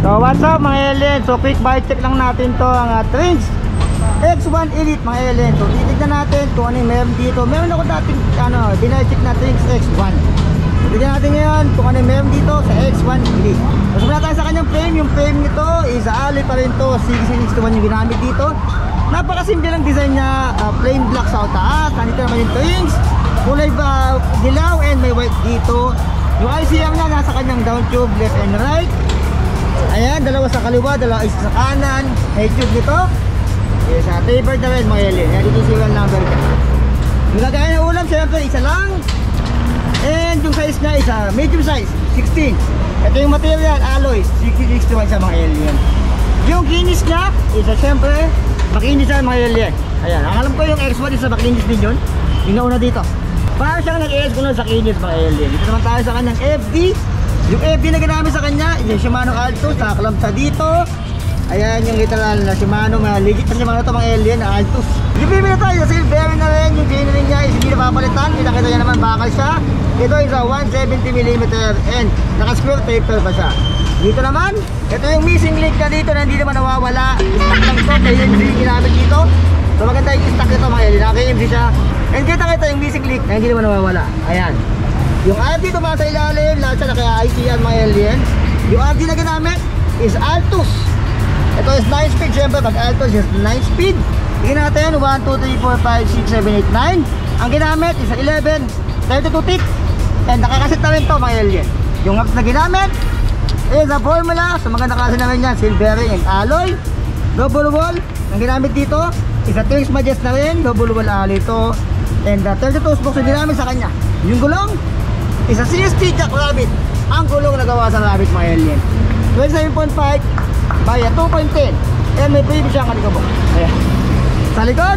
So what's up mga alien? So quick bite check lang natin to ang Trinx X1 Elite mga alien. So titignan natin kung ano yung meron dito. Meron ako dating dina-check na Trinx X1. So tignan natin ngayon kung ano yung meron dito sa X1 Elite. So sumula tayo sa kanyang frame. Yung frame nito is alloy pa rin to. CC61 yung ginamit dito. Napakasimple lang design niya, plain black sa taas. Nandito naman yung Trinx, kulay ba dilaw and may white dito. Yung ICM niya nasa kanyang down tube left and right. Ayan, dalawa sa kaliwa, dalawa isa sa kanan. May tube nito. Yes, tapered na rin mga alien. Ayan, dito serial number ka. Yung lagayan ng ulam, syempre isa lang. And yung size niya is medium size, 16. Ito yung material, alloy, 61 sa mga alien. Yung kinis niya, isa syempre, makinis sa mga alien. Ayan, ang alam ko yung X1 isa makinis din yun. Yung nauna dito. Para siyang nag-ES ko lang sa kinis mga alien. Dito naman tayo sa kanyang FD. Yung FD na ginamit sa kanya, yung Shimano Altus, nakaklab sa dito. Ayan yung literal na Shimano, legit na Shimano ito mga alien, Altus. Yung bibili tayo, silver na rin, yung cleaner niya is hindi napapalitan. Kita niya naman bakal siya. Ito is 170mm and naka-square taper pa siya. Dito naman, ito yung missing link na dito na hindi naman nawawala. Stock lang ito, kaya yung ginamit dito. So maganda yung stock nito mga alien, naka-KMC siya. And kita yung missing link na hindi naman nawawala. Ayan. Yung RD ito mga sa ilalim, lahat siya naka-ICN mga alien. Yung RD na ginamit is Altus. Ito is 9 speed, syempre pag Altus is 9 speed. Tingnan natin, 1, 2, 3, 4, 5, 6, 7, 8, 9. Ang ginamit is 11, 32 teeth. And nakakasit na rin ito mga alien. Yung hubs na ginamit is a formula. So maganda kasi naman yan, silvering and alloy. Double wall, ang ginamit dito is a Trinx Majest na rin, double wall alloy ito. And 32 spokes yung ginamit sa kanya. Yung gulong is a CST Jackrabbit. Ang gulong na gawa sa rabbit mga alien. 27.5 by 2.10. And may preview siyang kalikabok. Ayan. Sa likod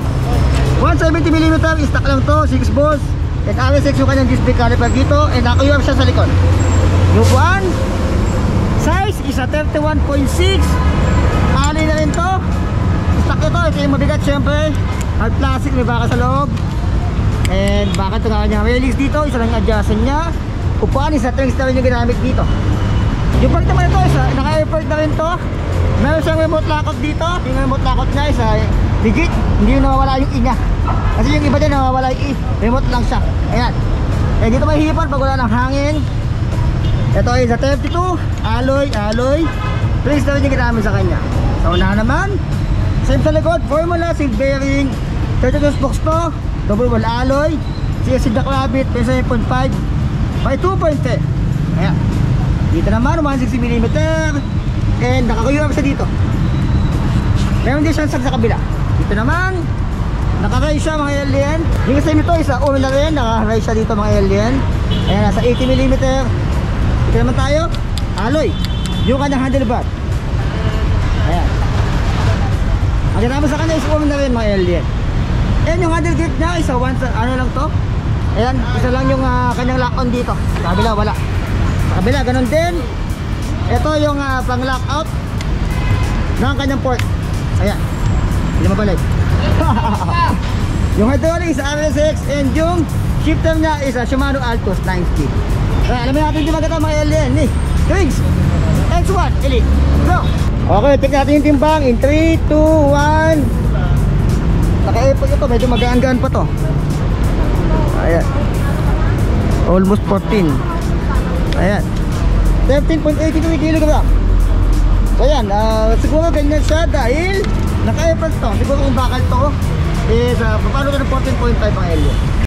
170mm stock lang to, 6 balls. And RSX yung kanyang disc brake caliper dito. And naka-UF siya sa likod. Yung one size is a 31.6. Alloy na rin to. Stock ito, ito yung mabigat syempre. Hard plastic, may baka sa loob. And bakit ito kanyang railings dito, isa lang yung adjustment niya. Upuan, isa Trinx na rin yung ginamit dito. Yung part naman ito, naka-airport na rin to. Meron siyang remote lockout dito. Yung remote lockout niya isa legit, hindi yung nawawala yung I niya. Kasi yung iba din nawawala yung I, remote lang siya. Ayan. Eh dito may hipan pag wala ng hangin. Ito is a 32 alloy Trinx na rin yung ginamit sa kanya. Sa unahan naman, same sa likod, formula, seal bearing, 32 spokes to, double wall alloy, CSC Jackrabbit, 7.5 by 2.10. Ayan. Dito naman 160mm and nakakuyurap siya dito. Meron din siya sa kabila. Dito naman naka-rise siya mga alien. Yung kasi nito isa ulo na rin, naka-rise siya dito mga alien. Ayan, nasa 80mm. Dito naman tayo, alloy, yung kanyang handlebar. Ayan. Ang ginamit sa kanya is ulo na rin mga alien. And yung handle grip niya isa ano lang to. Ayan, isa lang yung kanyang lock on dito. Sa kabila wala. Sa kabila ganun din. Ito yung pang lock out ng kanyang port. Ayan. Hindi mabalik. Yung hydraulic is RSX and yung shifter niya is Shimano Altus 9 speed. Kaya alamin natin yung maganda mga alien ni Trinx X1 Elite. Go! Okay, check natin yung timbang in 3, 2, 1. Naka-epot ito, medyo magaan-gaan pa to. Ayan. Almost 14. Ayan. 13.83 kg. So ayan, siguro ganyan siya dahil naka-epot to. Siguro kung bakal to is paano ka ng 14.5 ang alien.